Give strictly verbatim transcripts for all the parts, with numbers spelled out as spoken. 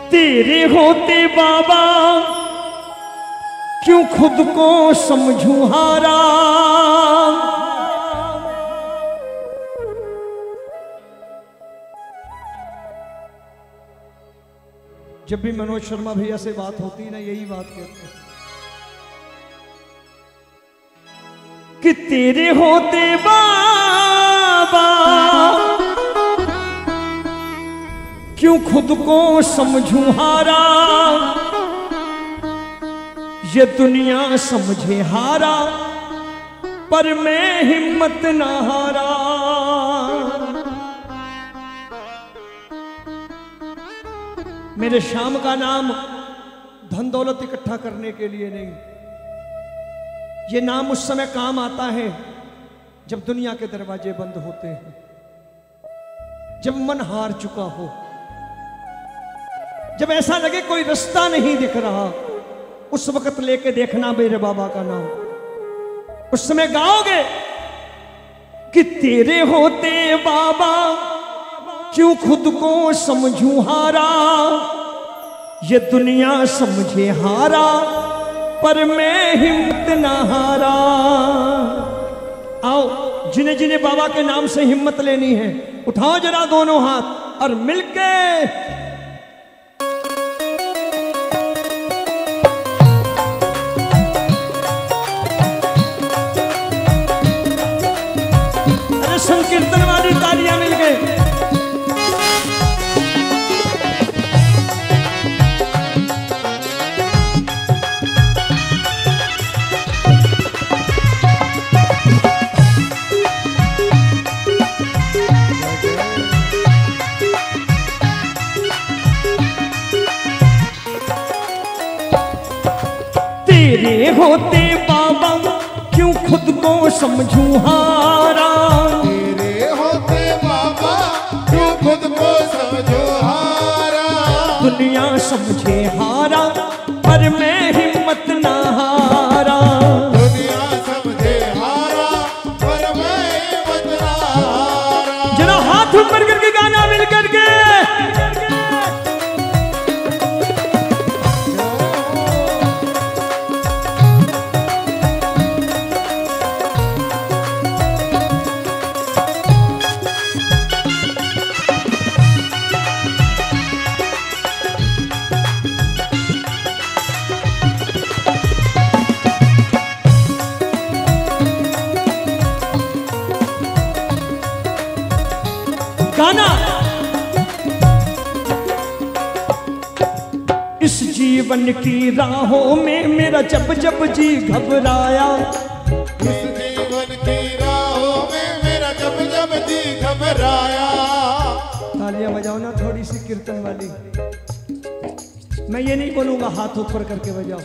तेरे होते बाबा क्यों खुद को समझूं हारा। जब भी मनोज शर्मा भैया से बात होती है ना, यही बात कहते हैं कि तेरे होते बाबा क्यों खुद को समझूं हारा। ये दुनिया समझे हारा पर मैं हिम्मत ना हारा। मेरे श्याम का नाम धन दौलत इकट्ठा करने के लिए नहीं, ये नाम उस समय काम आता है जब दुनिया के दरवाजे बंद होते हैं, जब मन हार चुका हो, जब ऐसा लगे कोई रास्ता नहीं दिख रहा, उस वक्त लेके देखना मेरे बाबा का नाम। उस समय गाओगे कि तेरे होते बाबा क्यों खुद को समझूं हारा। ये दुनिया समझे हारा पर मैं हिम्मत ना हारा। आओ जिन्हें जिन्हें बाबा के नाम से हिम्मत लेनी है, उठाओ जरा दोनों हाथ और मिलके अरे संकीर्तन वाली तालियां मिल गए। तेरे होते बाबा क्यों खुद को समझूं हारा। तेरे होते बाबा क्यों खुद को समझूं हारा। दुनिया समझे हारा पर मैं हिम्मत ना हारा। दुनिया समझे हारा पर मैं हिम्मत ना हारा। जरा हाथ ऊपर करके गाना मिल करके गाना। इस जीवन की राहों में मेरा जब जब जी घबराया। इस जीवन की राहों में मेरा जब जब जी घबराया। तालियां बजाओ ना थोड़ी सी कीर्तन वाली। मैं ये नहीं बोलूंगा हाथ ऊपर करके बजाओ।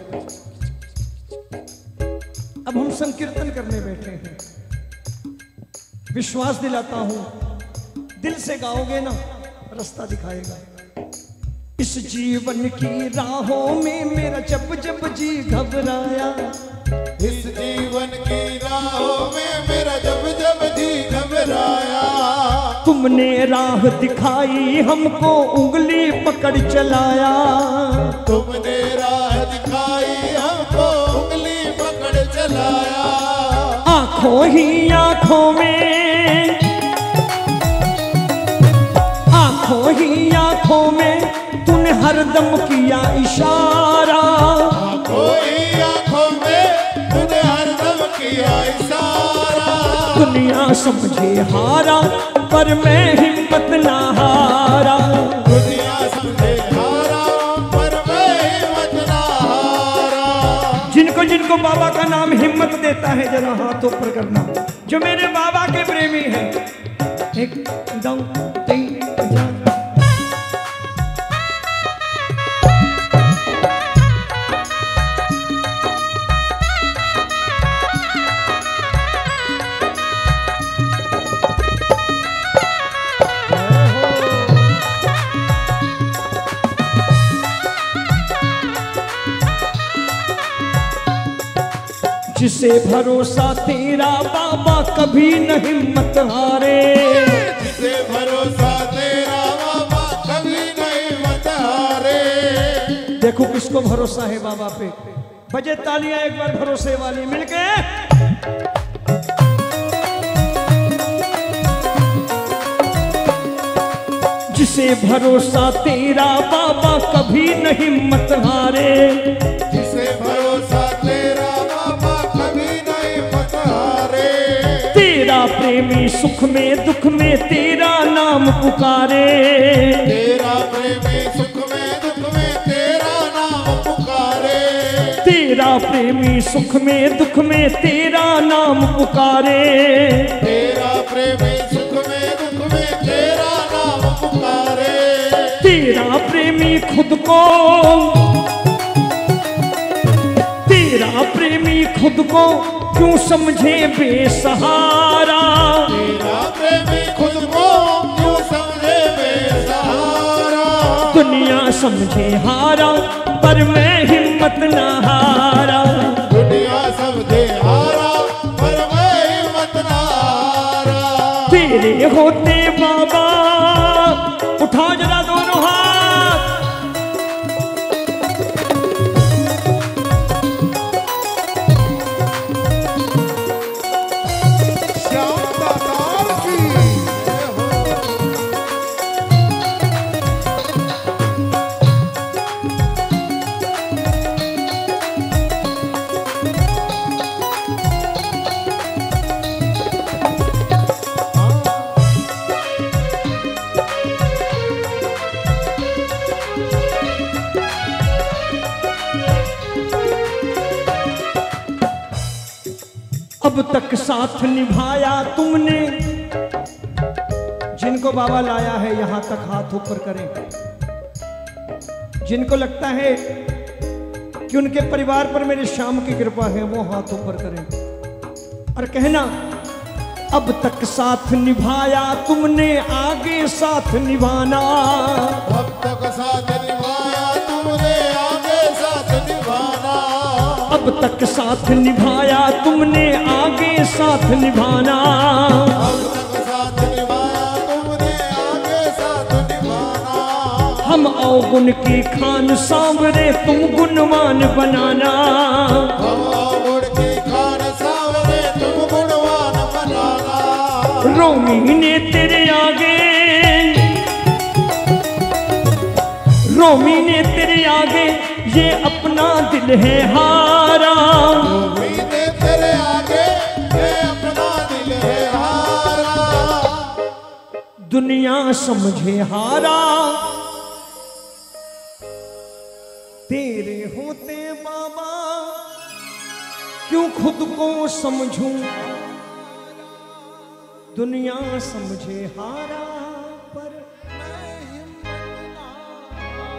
अब हम संकीर्तन करने बैठे हैं, विश्वास दिलाता हूं, दिल से गाओगे ना रास्ता दिखाएगा। इस जीवन की राहों में मेरा जब जब जी घबराया। इस जीवन की राहों में मेरा जब जब जी घबराया। तुमने राह दिखाई हमको उंगली पकड़ चलाया। तुमने राह दिखाई हमको उंगली पकड़ चलाया। आंखों ही आंखों में आंखों ही आंखों में तूने हरदम किया इशारा। आंखों ही आंखों में तूने हरदम किया इशारा। दुनिया समझे हारा पर मैं हिम्मत ना हारा। दुनिया समझे हारा पर मैं हिम्मत ना हारा। जिनको जिनको बाबा का नाम हिम्मत देता है जरा हाथ ऊपर करना। जो मेरे बाबा के प्रेमी हैं, एक दो तीन चार। जिसे भरोसा तेरा बाबा कभी न हिम्मत हारे। जिसे भरोसा तेरा बाबा कभी नहीं मत हारे। देखो किसको भरोसा है बाबा पे। बजे तालियां एक बार भरोसे वाली मिलके। जिसे भरोसा तेरा बाबा कभी नहीं मत हारे, जिसे भरोसा तेरा बाबा कभी नहीं मत हारे। तेरा प्रेमी सुख में दुख में तेरा नाम पुकारे, तेरा प्रेमी सुख में दुख में तेरा नाम पुकारे। तेरा प्रेमी सुख में दुख में तेरा नाम पुकारे। तेरा प्रेमी सुख में दुख में तेरा नाम पुकारे। तेरा प्रेमी खुद को, तेरा प्रेमी खुद को क्यों समझे बेसहारा। तेरा प्रेमी खुद को क्यों समझे बेसहारा। दुनिया समझे हारा पर मैं हिम्मत न हारा। दुनिया समझे हारा पर मैं हिम्मत न हारा। तेरे होते बाबा, उठाओ जरा दोनों हाथ। श्याम दातार की जय हो। अब तक साथ निभाया तुमने, जिनको बाबा लाया है यहां तक हाथ ऊपर करें। जिनको लगता है कि उनके परिवार पर मेरे श्याम की कृपा है वो हाथ ऊपर करें और कहना, अब तक साथ निभाया तुमने आगे साथ निभाना। अब तक साथ निभाया तुमने आगे साथ निभाना। अब तक साथ निभाया तुमने आगे साथ निभाना। अब तक साथ निभाया तुमने आगे साथ निभाना। हम अवगुण की खान सांवरे तुम गुणवान बनाना। हम अवगुण की खान सांवरे तुम गुणवान बनाना। रोमी ने तेरे आगे, रोमी ने तेरे आगे ये अपना दिल है हारा। उम्मीद तेरे आगे ये अपना दिल है हारा। दुनिया समझे हारा, तेरे होते बाबा क्यों खुद को समझूं। दुनिया समझे हारा।